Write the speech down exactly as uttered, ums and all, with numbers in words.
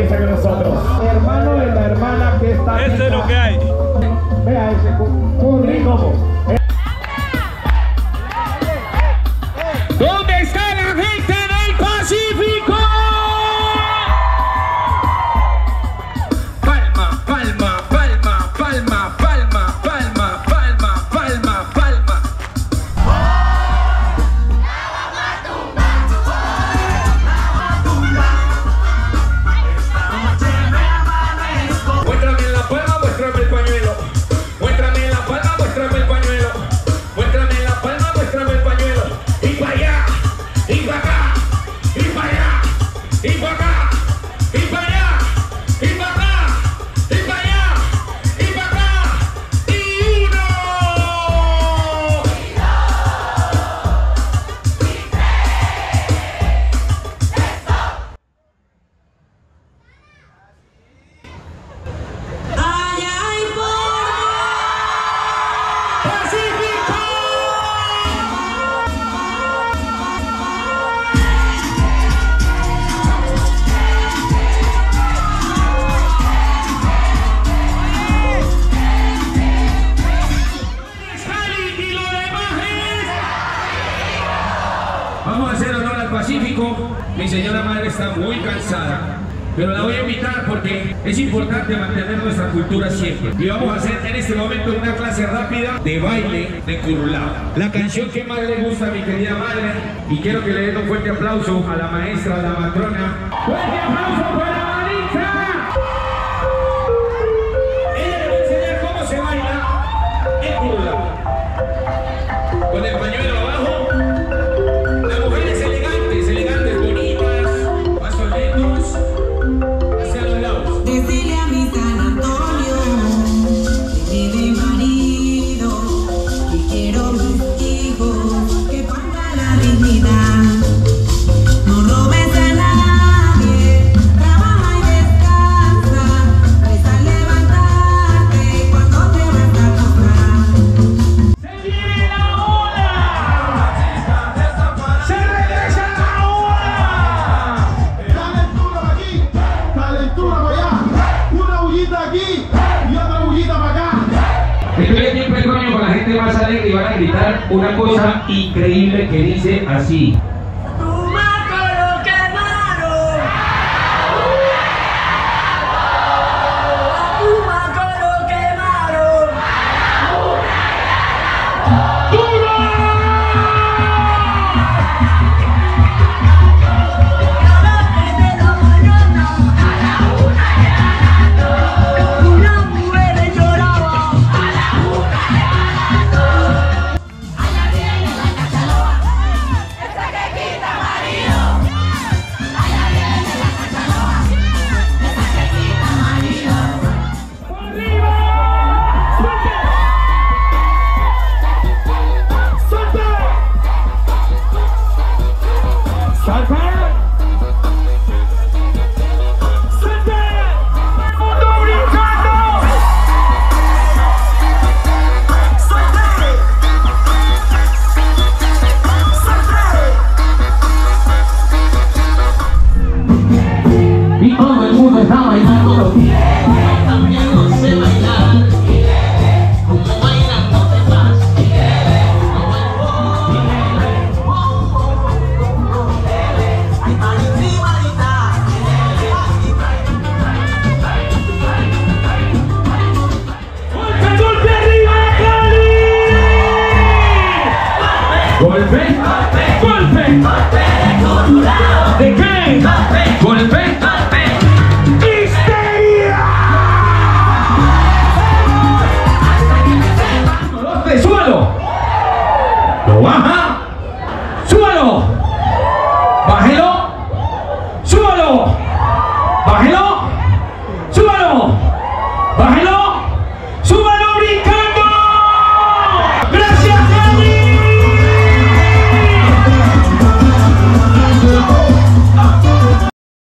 está con nosotros. Hermano de la hermana que está. Eso es lo que hay. Vea ese currículum. ¿Dónde está la gente del Pacífico? Palma, palma, palma, palma, palma, palma, palma, palma, palma. Muéstrame la palma, muéstrame el pañuelo. Muéstrame la palma, muéstrame el pañuelo. Muéstrame la palma, muéstrame el pañuelo. Y para allá, y para acá, y para allá, y para acá, y para allá, y para acá, y para allá, y para acá. Y uno. Ay, ay, por ¡Pacífico! Y lo demás es... Vamos a hacer honor al Pacífico. Mi señora madre está muy cansada, pero la voy a invitar porque es importante mantener nuestra cultura siempre. Y vamos a hacer en este momento una clase rápida de baile de curulao. La canción que más le gusta a mi querida madre. Y quiero que le den un fuerte aplauso a la maestra, a la matrona. ¡Fuerte aplauso para Maritza! Ella le va a enseñar cómo se baila el curulao. Con el pañuelo abajo. Las mujeres elegantes, elegantes, bonitas, pasos lentos. Hacia los lados. decirle a mi San Antonio que me dé marido, que quiero mis hijos, que ponga la dignidad. No robes a nadie, trabaja y descansa, reza levantarte cuando te vas a acostar. ¡Se viene la ola! ¡Se regresa la ola! Calentura aquí, calentura para allá, una bullita aquí y otra bullita para acá. Estoy aquí en Petroño con la gente más alegre y van a gritar una cosa increíble que dice así. Y todo el mundo está bailando los pies. También no sé bailar. Como bailan los demás. ¡Golpe, golpe arriba, Cali! ¡Golpe! ¡Golpe! ¡Golpe! ¿De qué? ¡Golpe! ¡Histeria! ¡De suelo! ¡Lo baja! ¡Súbalo! ¡Bájelo! ¡Súbalo! ¡Bájelo! ¡Súbalo! ¡Bájelo!